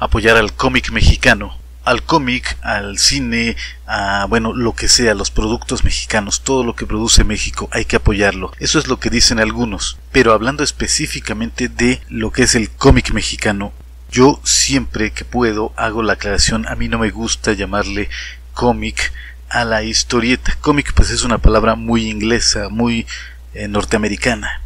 apoyar al cómic mexicano, al cómic, al cine, a, bueno, lo que sea, los productos mexicanos, todo lo que produce México, hay que apoyarlo. Eso es lo que dicen algunos. Pero hablando específicamente de lo que es el cómic mexicano, yo siempre que puedo hago la aclaración, a mí no me gusta llamarle cómic a la historieta. Cómic pues es una palabra muy inglesa, muy norteamericana,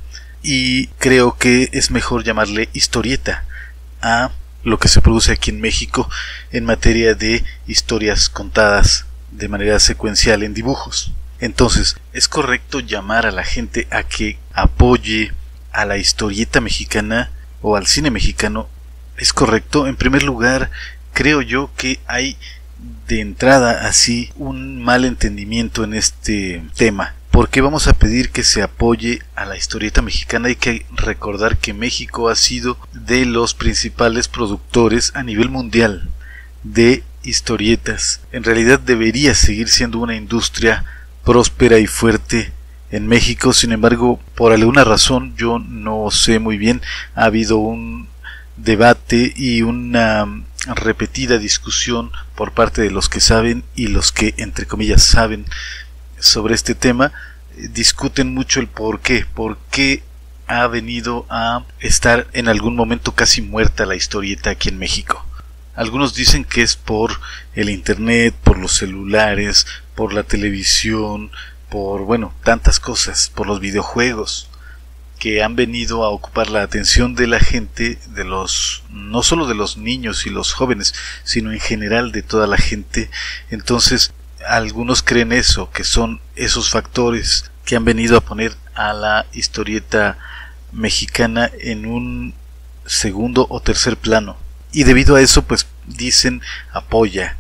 y creo que es mejor llamarle historieta a lo que se produce aquí en México en materia de historias contadas de manera secuencial en dibujos. Entonces, ¿es correcto llamar a la gente a que apoye a la historieta mexicana o al cine mexicano? ¿Es correcto? En primer lugar, creo yo que hay de entrada así un mal entendimiento en este tema. ¿Por qué vamos a pedir que se apoye a la historieta mexicana? Hay que recordar que México ha sido de los principales productores a nivel mundial de historietas. En realidad debería seguir siendo una industria próspera y fuerte en México. Sin embargo, por alguna razón, yo no sé muy bien, ha habido un debate y una repetida discusión por parte de los que saben y los que, entre comillas, saben sobre este tema. Discuten mucho el por qué ha venido a estar en algún momento casi muerta la historieta aquí en México. Algunos dicen que es por el internet, por los celulares, por la televisión, por, bueno, tantas cosas, por los videojuegos, que han venido a ocupar la atención de la gente, de los, no solo de los niños y los jóvenes, sino en general de toda la gente. Entonces, algunos creen eso, que son esos factores que han venido a poner a la historieta mexicana en un segundo o tercer plano. Y debido a eso, pues dicen apoya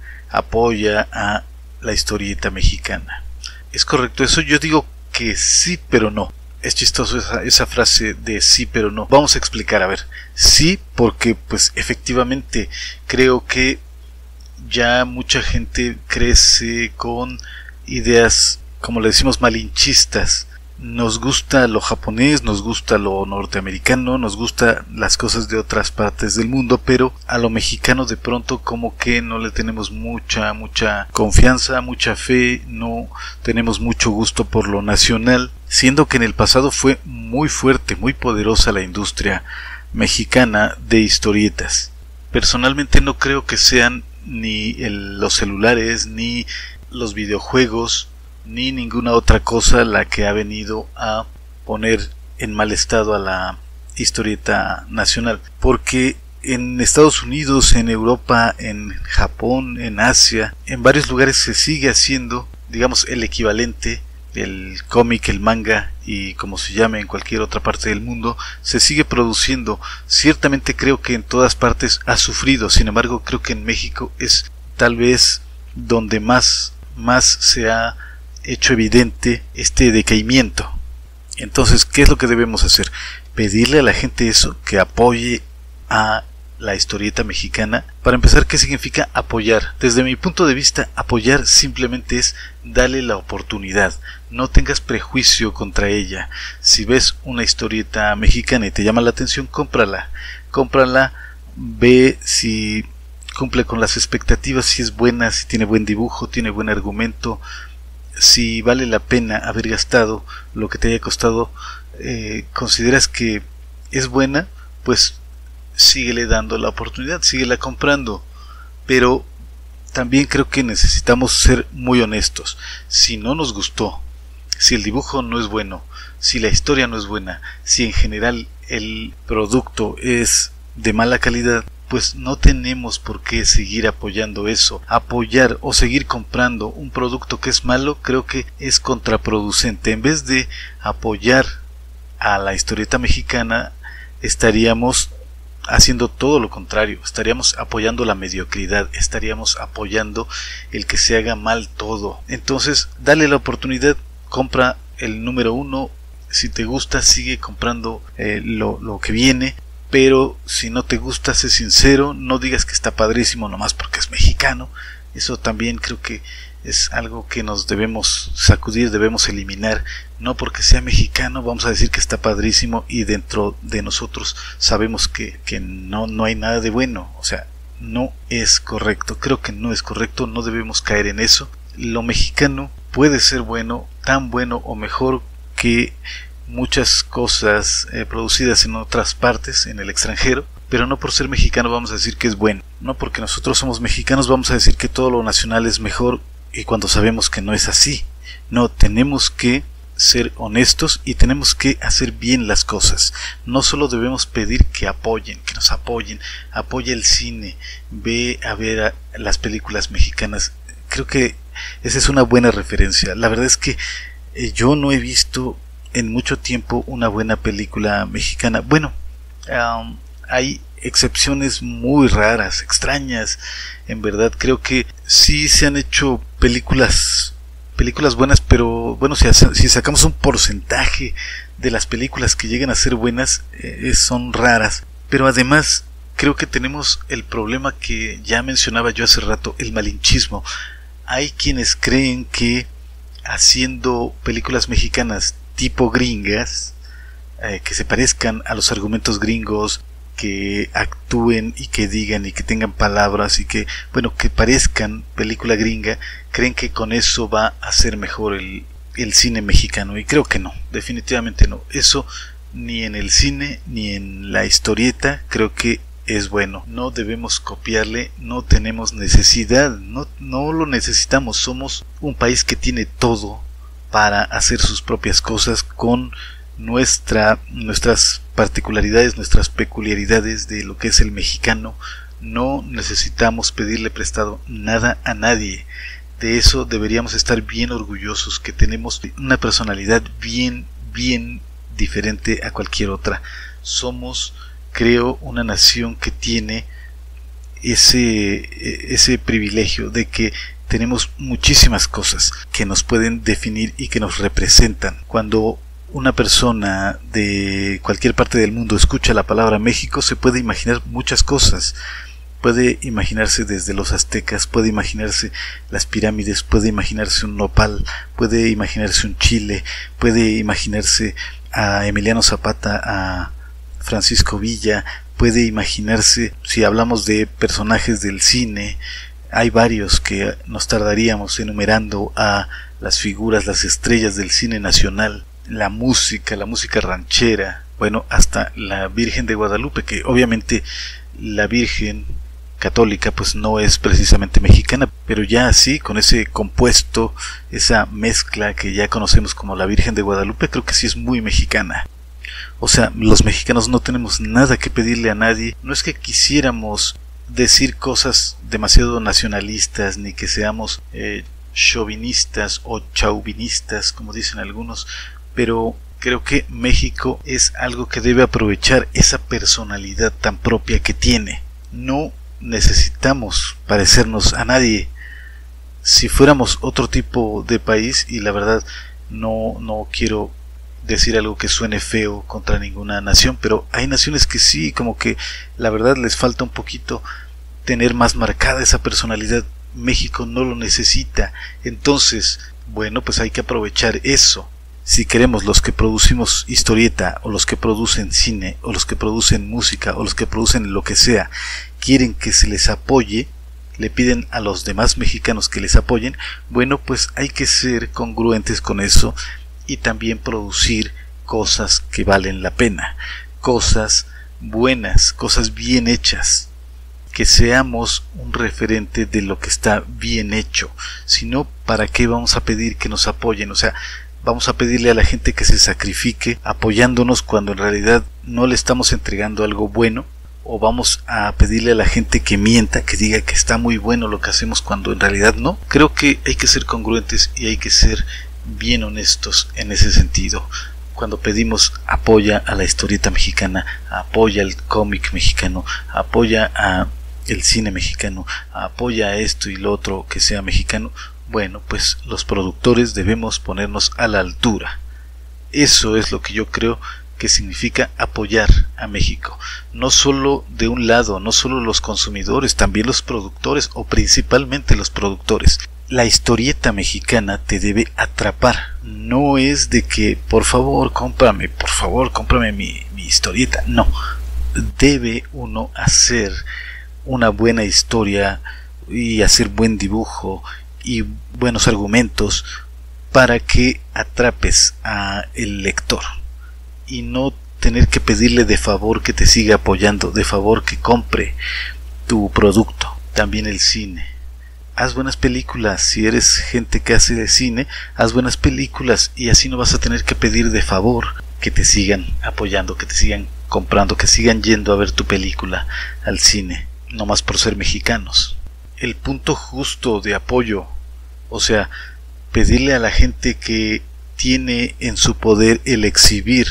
a la historieta mexicana. ¿Es correcto eso? Yo digo que sí, pero no. Es chistoso esa frase de sí, pero no. Vamos a explicar, a ver. Sí, porque pues efectivamente creo que ya mucha gente crece con ideas, como le decimos, malinchistas. Nos gusta lo japonés, nos gusta lo norteamericano, nos gusta las cosas de otras partes del mundo, pero a lo mexicano de pronto como que no le tenemos mucha confianza, mucha fe, no tenemos mucho gusto por lo nacional, siendo que en el pasado fue muy fuerte, muy poderosa la industria mexicana de historietas. Personalmente no creo que sean ni los celulares, ni los videojuegos, ni ninguna otra cosa la que ha venido a poner en mal estado a la historieta nacional, porque en Estados Unidos, en Europa, en Japón, en Asia, en varios lugares se sigue haciendo, digamos, el equivalente del cómic, el manga y como se llame en cualquier otra parte del mundo, se sigue produciendo. Ciertamente creo que en todas partes ha sufrido, sin embargo creo que en México es tal vez donde más se ha hecho evidente este decaimiento. Entonces, ¿qué es lo que debemos hacer? Pedirle a la gente eso, que apoye a la historieta mexicana. Para empezar, ¿qué significa apoyar? Desde mi punto de vista, apoyar simplemente es darle la oportunidad. No tengas prejuicio contra ella. Si ves una historieta mexicana y te llama la atención, cómprala, ve si cumple con las expectativas, si es buena, si tiene buen dibujo, tiene buen argumento, si vale la pena haber gastado lo que te haya costado, consideras que es buena, pues síguele dando la oportunidad, síguela comprando. Pero también creo que necesitamos ser muy honestos. Si no nos gustó, si el dibujo no es bueno, si la historia no es buena, si en general el producto es de mala calidad, pues no tenemos por qué seguir apoyando eso. Apoyar o seguir comprando un producto que es malo creo que es contraproducente. En vez de apoyar a la historieta mexicana, estaríamos haciendo todo lo contrario, estaríamos apoyando la mediocridad, estaríamos apoyando el que se haga mal todo. Entonces, dale la oportunidad, compra el número 1, si te gusta sigue comprando lo que viene, pero si no te gusta, sé sincero, no digas que está padrísimo nomás porque es mexicano. Eso también creo que es algo que nos debemos sacudir, debemos eliminar. No porque sea mexicano vamos a decir que está padrísimo y dentro de nosotros sabemos que no hay nada de bueno. O sea, no es correcto. Creo que no es correcto, no debemos caer en eso. Lo mexicano puede ser bueno, tan bueno o mejor que muchas cosas producidas en otras partes, en el extranjero, pero no por ser mexicano vamos a decir que es bueno. No porque nosotros somos mexicanos vamos a decir que todo lo nacional es mejor, y cuando sabemos que no es así. No, tenemos que ser honestos y tenemos que hacer bien las cosas. No solo debemos pedir que apoyen, que nos apoyen, apoya el cine, ve a ver las películas mexicanas. Creo que esa es una buena referencia. La verdad es que yo no he visto en mucho tiempo una buena película mexicana. Bueno, hay excepciones muy raras, extrañas. En verdad creo que sí se han hecho películas buenas, pero bueno, si sacamos un porcentaje de las películas que llegan a ser buenas, son raras. Pero además creo que tenemos el problema que ya mencionaba yo hace rato, el malinchismo. Hay quienes creen que haciendo películas mexicanas tipo gringas, que se parezcan a los argumentos gringos, que actúen y que digan y que tengan palabras y que, bueno, que parezcan película gringa, creen que con eso va a ser mejor el cine mexicano, y creo que no, definitivamente no. Eso ni en el cine ni en la historieta creo que es bueno. No debemos copiarle, no tenemos necesidad, no lo necesitamos. Somos un país que tiene todo para hacer sus propias cosas con nuestras particularidades, nuestras peculiaridades de lo que es el mexicano. No necesitamos pedirle prestado nada a nadie. De eso deberíamos estar bien orgullosos, que tenemos una personalidad bien diferente a cualquier otra. Somos, creo, una nación que tiene ese privilegio de que tenemos muchísimas cosas que nos pueden definir y que nos representan. Cuando una persona de cualquier parte del mundo escucha la palabra México, se puede imaginar muchas cosas. Puede imaginarse desde los aztecas, puede imaginarse las pirámides, puede imaginarse un nopal, puede imaginarse un chile, puede imaginarse a Emiliano Zapata, a Francisco Villa, puede imaginarse, si hablamos de personajes del cine, hay varios que nos tardaríamos enumerando, a las figuras, las estrellas del cine nacional. La música ranchera, bueno, hasta la Virgen de Guadalupe, que obviamente la Virgen católica pues no es precisamente mexicana, pero ya así, con ese compuesto, esa mezcla que ya conocemos como la Virgen de Guadalupe, creo que sí es muy mexicana. O sea, los mexicanos no tenemos nada que pedirle a nadie. No es que quisiéramos decir cosas demasiado nacionalistas, ni que seamos chauvinistas o chauvinistas, como dicen algunos, pero creo que México es algo que debe aprovechar esa personalidad tan propia que tiene. No necesitamos parecernos a nadie. Si fuéramos otro tipo de país, y la verdad no quiero decir algo que suene feo contra ninguna nación, pero hay naciones que sí, como que la verdad les falta un poquito tener más marcada esa personalidad. México no lo necesita. Entonces, bueno, pues hay que aprovechar eso. Si queremos, los que producimos historieta, o los que producen cine, o los que producen música, o los que producen lo que sea, quieren que se les apoye, le piden a los demás mexicanos que les apoyen, bueno, pues hay que ser congruentes con eso y también producir cosas que valen la pena, cosas buenas, cosas bien hechas, que seamos un referente de lo que está bien hecho. Si no, ¿para qué vamos a pedir que nos apoyen? O sea, vamos a pedirle a la gente que se sacrifique apoyándonos cuando en realidad no le estamos entregando algo bueno, o vamos a pedirle a la gente que mienta, que diga que está muy bueno lo que hacemos cuando en realidad no. Creo que hay que ser congruentes y hay que ser bien honestos en ese sentido. Cuando pedimos apoya a la historieta mexicana, apoya al cómic mexicano, apoya a el cine mexicano, apoya a esto y lo otro que sea mexicano, bueno, pues los productores debemos ponernos a la altura. Eso es lo que yo creo que significa apoyar a México. No solo de un lado, no solo los consumidores, también los productores, o principalmente los productores. La historieta mexicana te debe atrapar. No es de que por favor cómprame mi historieta. No, debe uno hacer una buena historia y hacer buen dibujo y buenos argumentos para que atrapes a el lector y no tener que pedirle de favor que te siga apoyando, de favor que compre tu producto. También el cine. Haz buenas películas. Si eres gente que hace de cine, haz buenas películas y así no vas a tener que pedir de favor que te sigan apoyando, que te sigan comprando, que sigan yendo a ver tu película al cine, no más por ser mexicanos. El punto justo de apoyo, o sea, pedirle a la gente que tiene en su poder el exhibir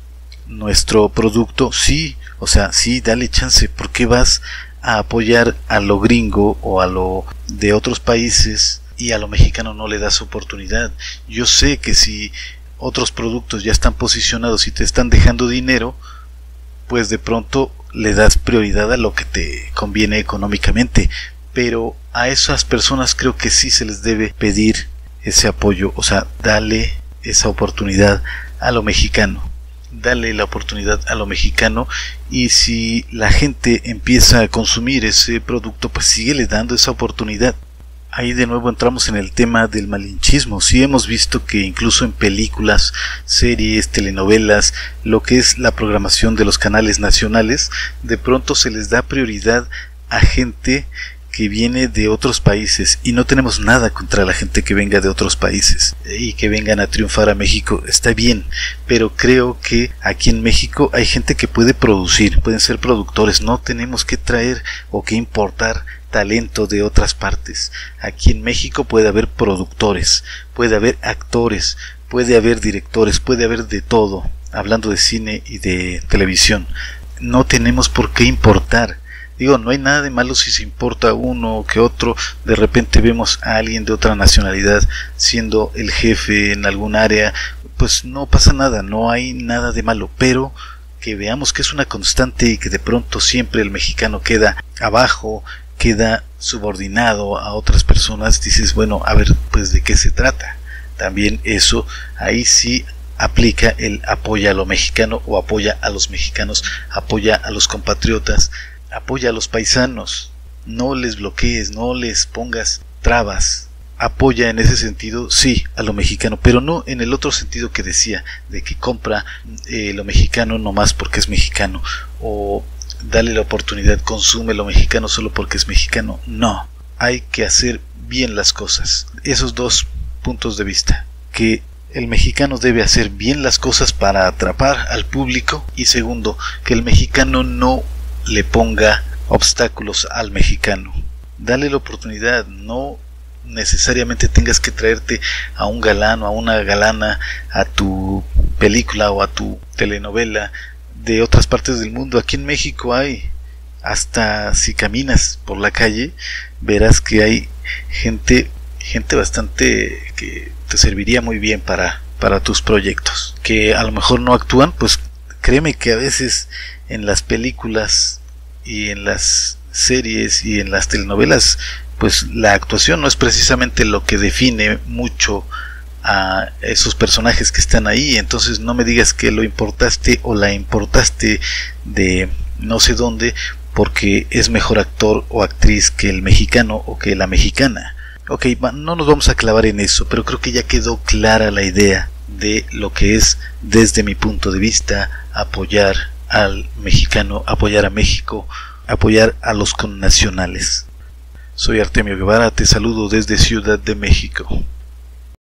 nuestro producto, sí, o sea, sí, dale chance. ¿Por qué vas a apoyar a lo gringo o a lo de otros países y a lo mexicano no le das oportunidad? Yo sé que si otros productos ya están posicionados y te están dejando dinero, pues de pronto le das prioridad a lo que te conviene económicamente, pero a esas personas creo que sí se les debe pedir ese apoyo, o sea, dale esa oportunidad a lo mexicano. Dale la oportunidad a lo mexicano, y si la gente empieza a consumir ese producto, pues síguele dando esa oportunidad. Ahí de nuevo entramos en el tema del malinchismo. Sí hemos visto que incluso en películas, series, telenovelas, lo que es la programación de los canales nacionales, de pronto se les da prioridad a gente que viene de otros países, y no tenemos nada contra la gente que venga de otros países y que vengan a triunfar a México, está bien, pero creo que aquí en México hay gente que puede producir, pueden ser productores, no tenemos que traer o que importar talento de otras partes. Aquí en México puede haber productores, puede haber actores, puede haber directores, puede haber de todo, hablando de cine y de televisión. No tenemos por qué importar. Digo, no hay nada de malo si se importa uno que otro. De repente vemos a alguien de otra nacionalidad siendo el jefe en algún área, pues no pasa nada, no hay nada de malo, pero que veamos que es una constante y que de pronto siempre el mexicano queda abajo, queda subordinado a otras personas, dices, bueno, a ver, pues de qué se trata. También eso, ahí sí aplica el apoya a lo mexicano o apoya a los mexicanos, apoya a los compatriotas, apoya a los paisanos, no les bloquees, no les pongas trabas, apoya en ese sentido, sí, a lo mexicano, pero no en el otro sentido que decía, de que compra lo mexicano nomás porque es mexicano, o dale la oportunidad, consume lo mexicano solo porque es mexicano. No, hay que hacer bien las cosas. Esos dos puntos de vista, que el mexicano debe hacer bien las cosas para atrapar al público, y segundo, que el mexicano no le ponga obstáculos al mexicano. Dale la oportunidad, no necesariamente tengas que traerte a un galán o a una galana a tu película o a tu telenovela de otras partes del mundo. Aquí en México hay, hasta si caminas por la calle verás que hay gente bastante que te serviría muy bien para tus proyectos, que a lo mejor no actúan, pues créeme que a veces en las películas y en las series y en las telenovelas, pues la actuación no es precisamente lo que define mucho a esos personajes que están ahí. Entonces no me digas que lo importaste o la importaste de no sé dónde porque es mejor actor o actriz que el mexicano o que la mexicana. Ok, no nos vamos a clavar en eso, pero creo que ya quedó clara la idea de lo que es, desde mi punto de vista, apoyar al mexicano, apoyar a México, apoyar a los connacionales. Soy Artemio Guevara, te saludo desde Ciudad de México.